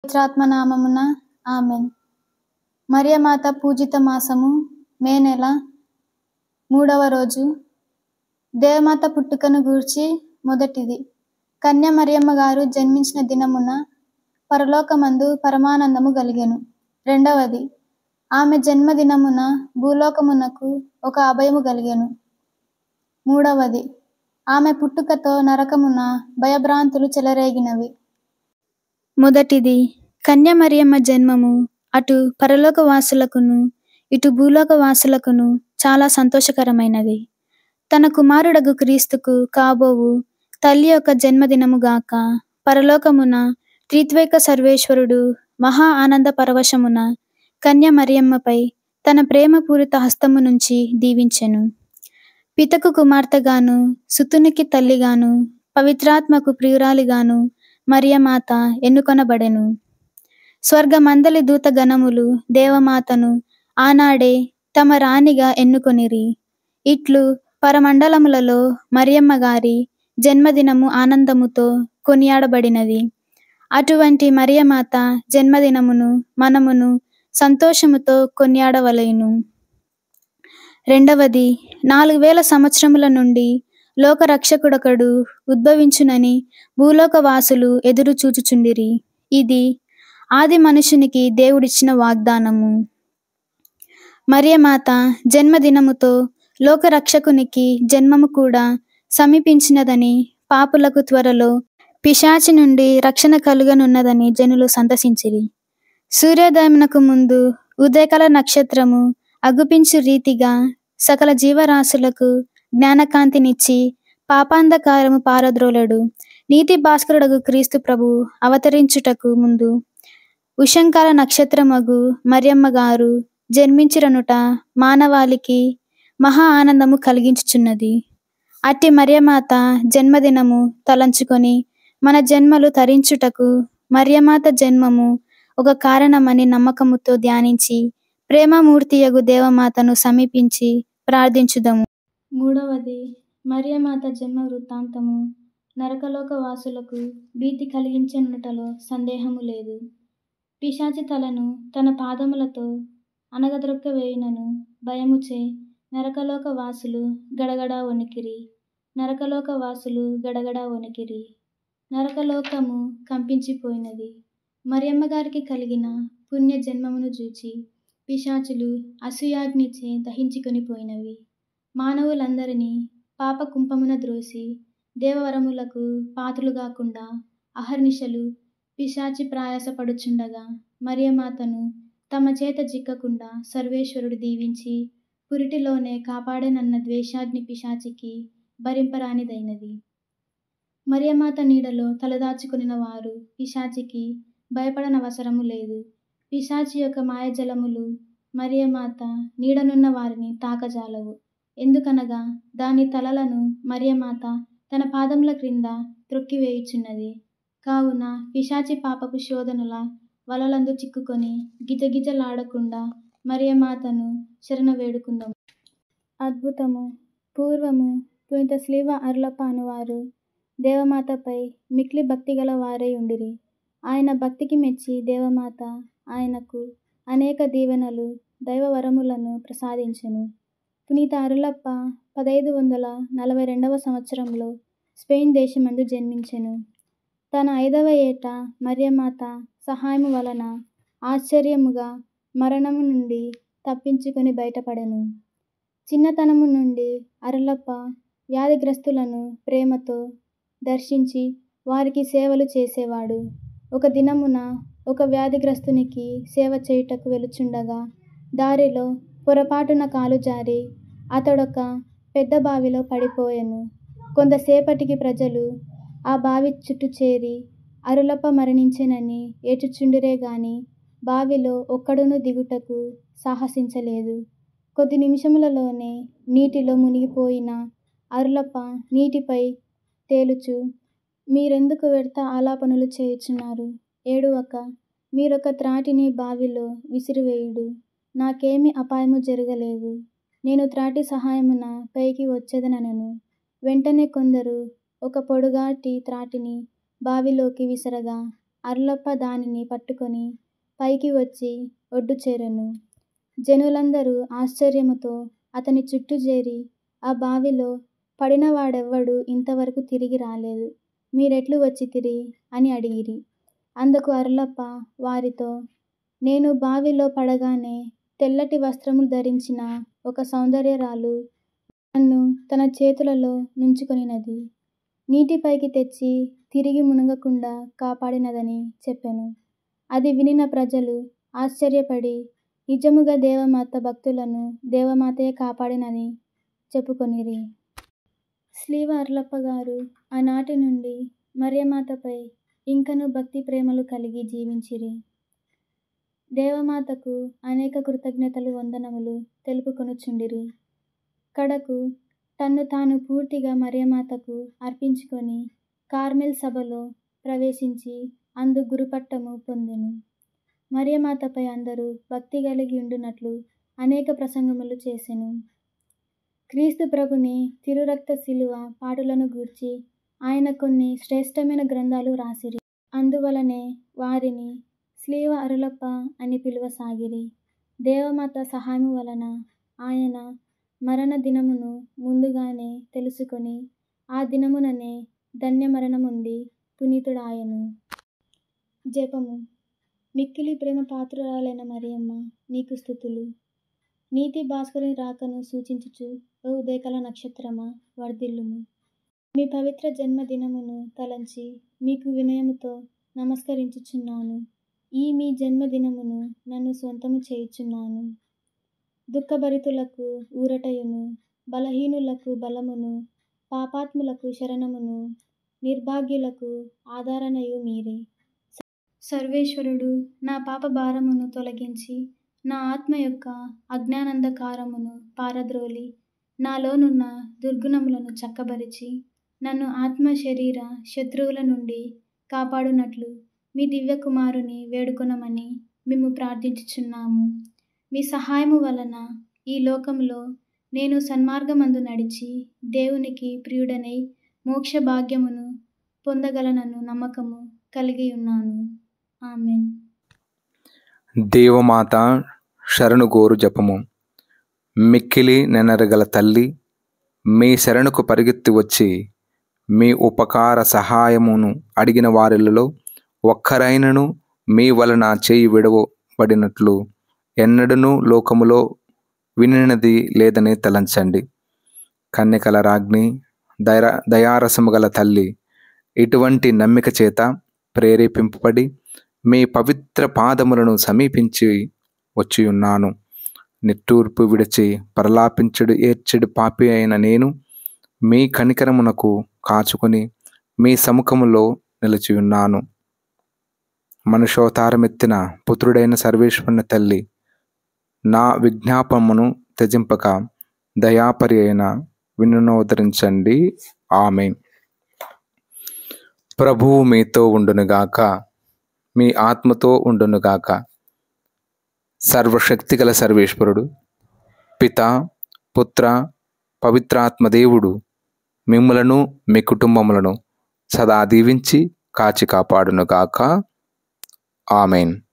పవిత్రాత్మనామమున amen. మరియమాత పూజిత మాసము మే నెల 3వ రోజు. దేవమాత పుట్టుకను గూర్చి మొదటిది. కన్య మరియమ్మ గారు జన్మించిన దినమున పరలోకమందు పరమానందము కలిగెను. రెండవది, ఆమె జన్మదినమున భూలోకమునకు ఒక అభయము కలిగెను. మూడవది, ఆమె పుట్టుకతో నరకమున భయభ్రాంతులు చెలరేగినవి. మొదటిది, కన్య మరియమ్మ జన్మము అటు పరలోకవాసులకును ఇటు భూలోకవాసులకును చాలా సంతోషకరమైనది. తన కుమారుడగు క్రీస్తుకు కాబోవు తల్లి యొక్క జన్మదినముగాక పరలోకమున త్రిత్వైక సర్వేశ్వరుడు మహా ఆనంద పరవశమున కన్య మరియమ్మపై తన ప్రేమపూరిత హస్తము నుంచి దీవించెను. పితకు కుమార్తెగాను, సుతునికి తల్లిగాను, పవిత్రాత్మకు ప్రియురాలిగాను మరియమాత ఎన్నుకొనబడెను. స్వర్గమందలి దూతగణములు దేవమాతను ఆనాడే తమ రాణిగా ఎన్నుకొనిరి. ఇట్లు పరమండలములలో మరియమ్మ గారి జన్మదినము ఆనందముతో కొనియాడబడినది. అటువంటి మరియమాత జన్మదినమును మనమును సంతోషముతో కొనియాడవలెను. రెండవది, 4000 సంవత్సరముల నుండి లోకరక్షకుడొకడు ఉద్భవించునని భూలోకవాసులు ఎదురు చూచుచుండిరి. ఇది ఆది మనుషునికి దేవుడిచ్చిన వాగ్దానము. మరియమాత జన్మదినముతో లోకరక్షకునికి జన్మము కూడా సమీపించినదని, పాపులకు త్వరలో పిశాచి నుండి రక్షణ కలుగనున్నదని జనులు సంతసించిరి. సూర్యోదయమునకు ముందు ఉదయకాల నక్షత్రము అగుపించు రీతిగా సకల జీవరాశులకు జ్ఞానకాంతినిచ్చి పాపాంధకారము పారద్రోలెడు నీతి భాస్కరుడగు క్రీస్తు ప్రభు అవతరించుటకు ముందు ఉషంకాల నక్షత్రమగు మరియమ్మ గారు జన్మించిరనుట మానవాళికి మహా ఆనందము కలిగించుచున్నది. అట్టి మరియమాత జన్మదినము తలంచుకొని మన జన్మలు తరించుటకు మరియమాత జన్మము ఒక కారణమని నమ్మకముతో ధ్యానించి ప్రేమమూర్తియగు దేవమాతను సమీపించి ప్రార్థించుదము. మూడవది, మరియమాత జన్మ వృత్తాంతము నరకలోక వాసులకు భీతి కలిగించనుటలో సందేహము లేదు. పిశాచి తలను తన పాదములతో అనగద్రొక్కవేయునను భయముచే నరకలోక వాసులు గడగడా వణికిరి. నరకలోకము కంపించిపోయినది. మరియమ్మ గారికి కలిగిన పుణ్య జన్మమును చూచి పిశాచులు అసూయాగ్నిచే దహించుకొని పోయినవి. మానవులందరినీ పాప కుంపమున ద్రోసి దేవవరములకు పాత్రులు కాకుండా అహర్నిశలు పిశాచి ప్రయాసపడుచుండగా మరియమాతను తమ చేత చిక్కకుండా సర్వేశ్వరుడు దీవించి పురిటిలోనే కాపాడేనన్న ద్వేషాగ్ని పిశాచికి భరింపరానిదైనది. మరియమాత నీడలో తలదాచుకునిన వారు పిశాచికి భయపడనవసరము లేదు. పిశాచి యొక్క మాయజలములు మరియమాత నీడనున్న వారిని తాకజాలవు. ఎందుకనగా దాని తలలను మరియమాత తన పాదముల క్రింద త్రొక్కివేయుచున్నది. కావున పిశాచి పాపపు శోధనల వలలందు చిక్కుకొని గిజగిజలాడకుండా మరియమాతను శరణ వేడుకుందాము. అద్భుతము. పూర్వము పునీత స్లీవ అరులప్ప అనువారు దేవమాతపై మిక్లి భక్తిగల వారై ఉండిరి. ఆయన భక్తికి మెచ్చి దేవమాత ఆయనకు అనేక దీవెనలు దైవవరములను ప్రసాదించెను. పునీత అరులప్ప 1542వ సంవత్సరంలో స్పెయిన్ దేశమందు జన్మించెను. తన 5వ ఏట మరియమాత సహాయము వలన ఆశ్చర్యముగా మరణము నుండి తప్పించుకొని బయటపడెను. చిన్నతనము నుండి అరులప్ప వ్యాధిగ్రస్తులను ప్రేమతో దర్శించి వారికి సేవలు చేసేవాడు. ఒక దినమున ఒక వ్యాధిగ్రస్తునికి సేవ చేయుటకు వెలుచుండగా దారిలో పొరపాటున కాలు జారి అతడొక పెద్ద బావిలో పడిపోయెను. కొంతసేపటికి ప్రజలు ఆ బావి చుట్టూ చేరి అరులప్ప మరణించెనని ఏడ్చుచుండిరే గాని బావిలో ఒక్కడును దిగుటకు సాహసించలేదు. కొద్ది నిమిషములలోనే నీటిలో మునిగిపోయిన అరులప్ప నీటిపై తేలుచు, మీరెందుకు వ్యర్థ ఆలాపనలు చేయుచున్నారు? ఏడవక మీరొక త్రాటిని బావిలో విసిరివేయుడు. నాకేమీ అపాయము జరగలేదు. నేను త్రాటి సహాయమున పైకి వచ్చేదనెను. వెంటనే కొందరు ఒక పొడుగాటి త్రాటిని బావిలోకి విసరగా అర్లప్ప దానిని పట్టుకొని పైకి వచ్చి ఒడ్డు చేరెను. జనులందరూ ఆశ్చర్యముతో అతని చుట్టూ చేరి, ఆ బావిలో పడినవాడెవ్వడూ ఇంతవరకు తిరిగి రాలేదు, మీరెట్లు వచ్చితిరి అని అడిగిరి. అందుకు అర్లప్ప వారితో, నేను బావిలో పడగానే తెల్లటి వస్త్రములు ధరించిన ఒక సౌందర్యరాలు నన్ను తన చేతులలో నుంచుకొనినది. నీటిపైకి తెచ్చి తిరిగి మునగకుండా కాపాడినదని చెప్పెను. అది వినిన ప్రజలు ఆశ్చర్యపడి, నిజముగా దేవమాత భక్తులను దేవమాతయే కాపాడినని చెప్పుకొనిరి. స్లీవ అర్లప్ప గారు ఆనాటి నుండి మరియమాతపై ఇంకనూ భక్తి ప్రేమలు కలిగి జీవించిరి. దేవమాతకు అనేక కృతజ్ఞతలు వందనములు తెలుపుకొనుచుండిరి. కడకు తన్ను తాను పూర్తిగా మరియమాతకు అర్పించుకొని కార్మెల్ సభలో ప్రవేశించి అందు గురుపట్టము పొందెను. మరియమాతపై అందరూ భక్తి కలిగి ఉండునట్లు అనేక ప్రసంగములు చేసెను. క్రీస్తు ప్రభుని తిరురక్త శిలువ పాటులను గూర్చి ఆయన కొన్ని శ్రేష్టమైన గ్రంథాలు రాసిరి. అందువలనే వారిని స్లీవ అరులప్ప అని పిలువసాగిరి. దేవమాత సహాయము వలన ఆయన మరణ దినమును ముందుగానే తెలుసుకొని ఆ దినముననే ధన్య మరణముంది పునీతుడాయెను. జపము. మిక్కిలి ప్రేమ పాత్రురాలైన మరియమ్మ, నీకు స్తుతులు. నీతి భాస్కరుని రాకను సూచించుచు ఓ ఉదయకాల నక్షత్రమా, వర్ధిల్లుము. మీ పవిత్ర జన్మదినమును తలంచి మీకు వినయముతో నమస్కరించుచున్నాను. ఈ మీ జన్మదినమును నన్ను సొంతము చేయుచున్నాను. దుఃఖభరితులకు ఊరటయును, బలహీనులకు బలమును, పాపాత్ములకు శరణమును, నిర్భాగ్యులకు ఆదరణయు మీరే. సర్వేశ్వరుడు నా పాప భారమును తొలగించి, నా ఆత్మ యొక్క అజ్ఞానంధకారమును పారద్రోలి, నాలోనున్న దుర్గుణములను చక్కబరిచి, నన్ను ఆత్మ శరీర శత్రువుల నుండి కాపాడునట్లు మీ దివ్యకుమారుని వేడుకొనమని మేము ప్రార్థించుచున్నాము. మీ సహాయము వలన ఈ లోకంలో నేను సన్మార్గమందు నడిచి దేవునికి ప్రియుడనై మోక్ష భాగ్యమును పొందగలనను నమ్మకము కలిగి ఉన్నాను. ఆమెన్. దేవమాత శరణుగోరు జపము. మిక్కిలి నెనరగల తల్లి, మీ శరణుకు పరిగెత్తి వచ్చి మీ ఉపకార సహాయమును అడిగిన వారిలో ఒక్కరైనను మీ వలన చేయి విడవబడినట్లు ఎన్నడూ లోకములో వినినది లేదని తలంచండి. కన్యకల రాజ్ఞి, దయారసము గల తల్లి, ఇటువంటి నమ్మిక చేత ప్రేరేపింపబడి మీ పవిత్ర పాదములను సమీపించి వచ్చియున్నాను. నిట్టూర్పు విడిచి పరలాపించుడు ఏడ్చెడు పాపి అయిన నేను మీ కనికరమునకు కాచుకొని మీ సముఖములో నిలిచియున్నాను. మనుషోతారమెత్తిన పుత్రుడైన సర్వేశ్వరుని తల్లి, నా విజ్ఞాపమును త్యజింపక దయాపరి అయిన వినునోదరించండి. ఆమేన్. ప్రభువు మీతో ఉండునుగాక, మీ ఆత్మతో ఉండునుగాక. సర్వశక్తిగల సర్వేశ్వరుడు పిత, పుత్ర, పవిత్రాత్మదేవుడు మిమ్ములను మీ కుటుంబములను సదా దీవించి కాచి కాపాడునుగాక. ఆమెన్.